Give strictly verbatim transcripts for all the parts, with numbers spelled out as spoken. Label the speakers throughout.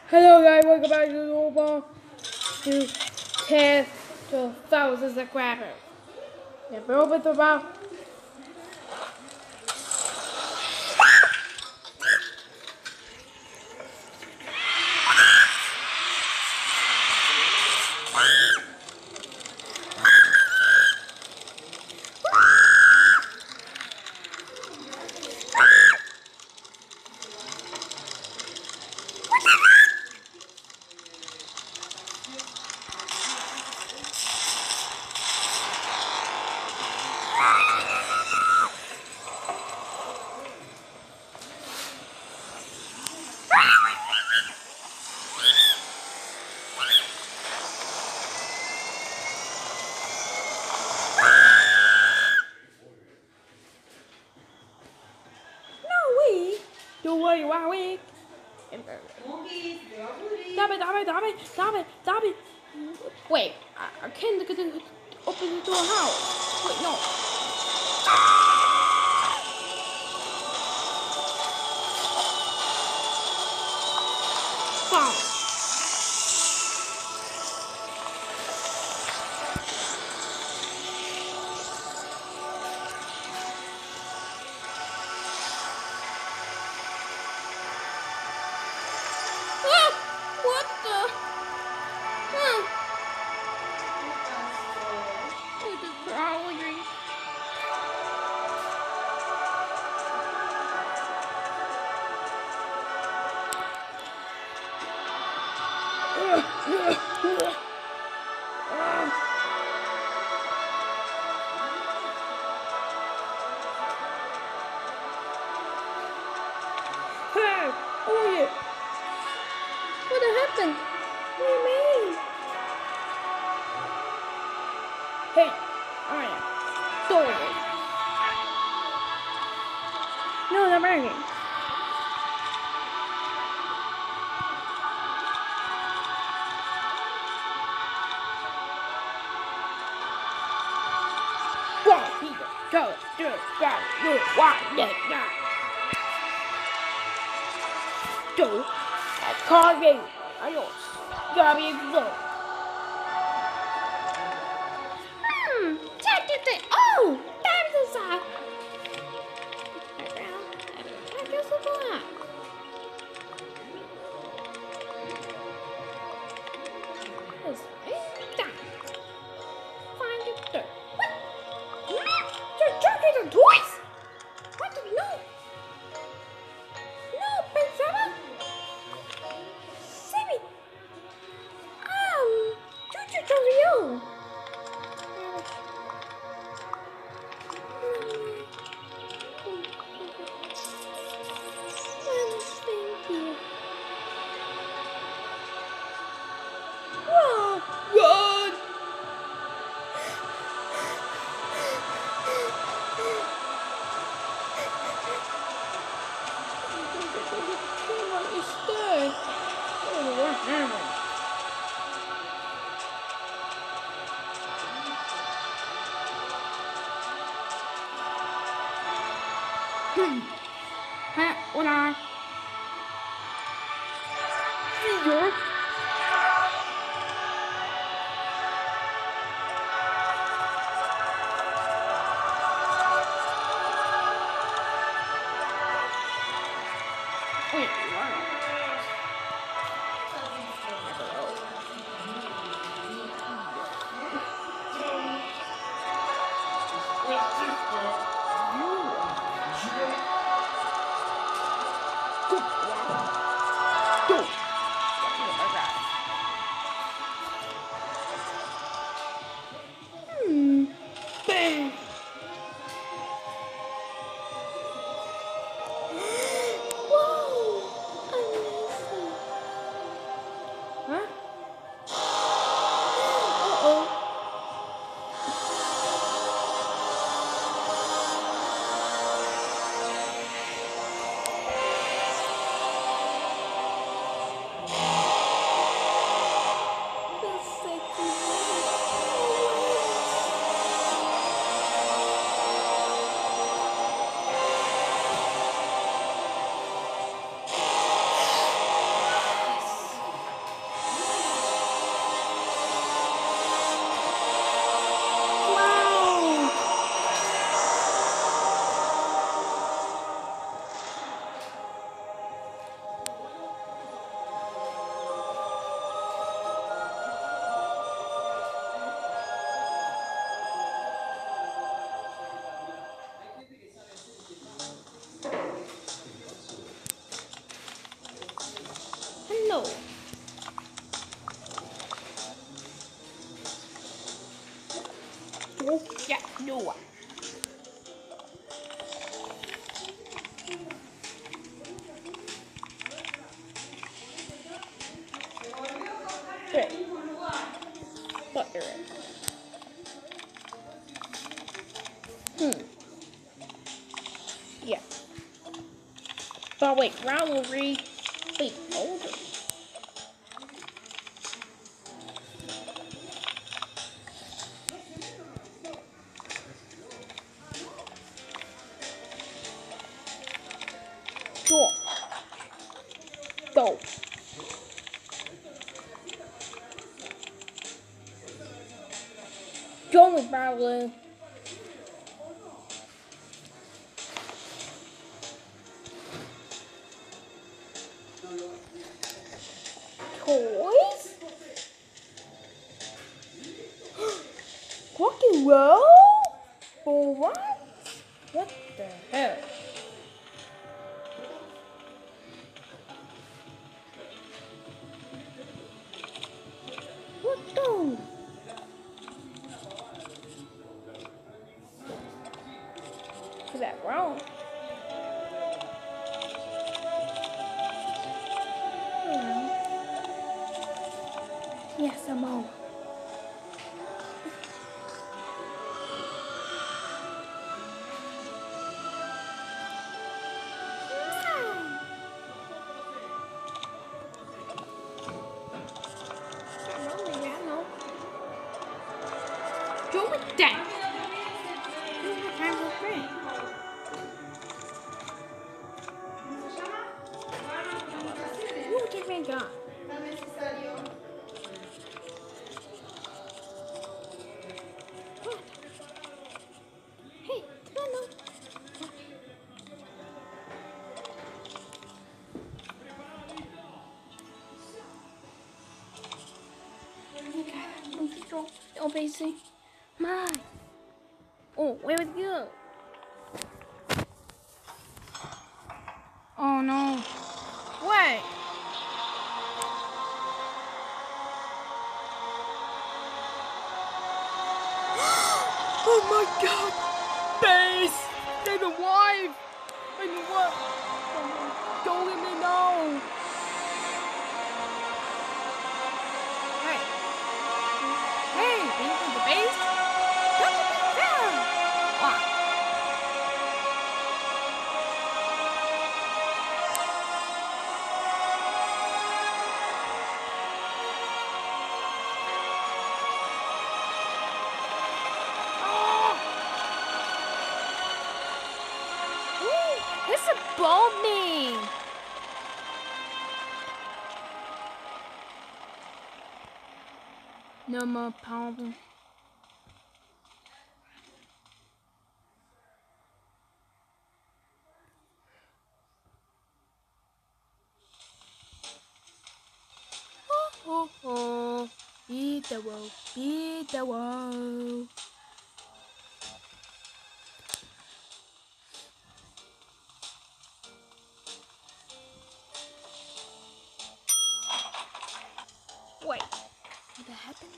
Speaker 1: Hello guys, welcome back to the Robot to test the thousands of crackers. The robot about don't worry, wow week. Stop it, stop it, stop it, stop it, stop it. Wait, I, I can't get the, open the door how? Wait, no. Stop. What the? Hmm. This is probably. Hey, oh yeah. What happened? What do you mean? Hey, alright. Sorry. No, they're working. One, two, three, four, one, two, I can't get I know. Gotta be good. Hmm, check it out. Oh, that's inside. I guess it's black. This is down. Find it there. What? You're talking to toys? What? No. No, pensaba. Sammy. Um, Chuchu Chorrillo. Thank you. Whoa! Run! Stay. Oh, what happened? Hmm. Hey, hola. Señor. Wait, wow. Hmm. Bang. Whoa. Amazing. Huh? Uh-oh. go. Oh, yeah, no. Okay. Butter it. Hmm. Yeah. But wait, rivalry. Wait, hold on. Sure. Go. John with rivalry. Toys? Rock and roll? For what? What the hell? What the? Is that wrong? Hmm. Yes, I'm on. Go with that. You have time for free. You give me a gun. What? Hey, no, no. Okay, I'm strong. Oh, basically, mine. Oh, where would you go? Oh no. Wait. Oh my god! Base! They're the wife! And what? Don't let me know! Hey! Hey! Are you from the base? Come to me down! What? Ooh, it's a bombing! No more problem. Oh, oh, oh. Beat the wall, beat the wall. Wait, what happened?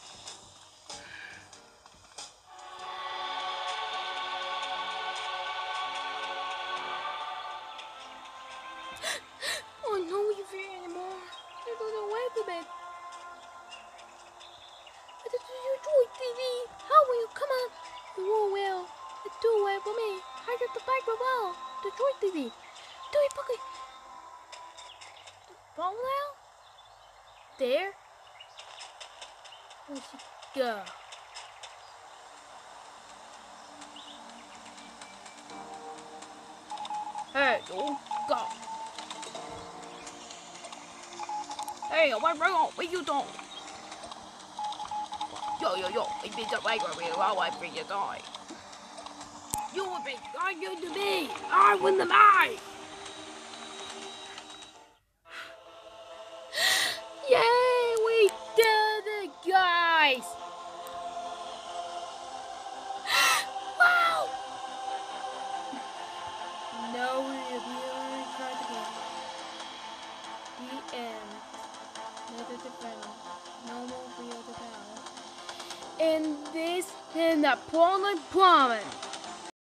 Speaker 1: Oh no, you're here anymore. You don't know where to bed. This is your Joy T V. How will you come on? You will well. Do well for me. I got the bike well. The Joy T V. Do it, Pocket. Fall now? There? Where'd she go? Hey, you go. Hey, what wrong? What you doing? Yo, yo, yo, it's been the bike where I want for you die. You will be arguing to me. I win the night. Yay, we did it, guys. Wow. No, we'll be able to try again. The end. Never the final. No more real the battle. And this in the Portland Promise.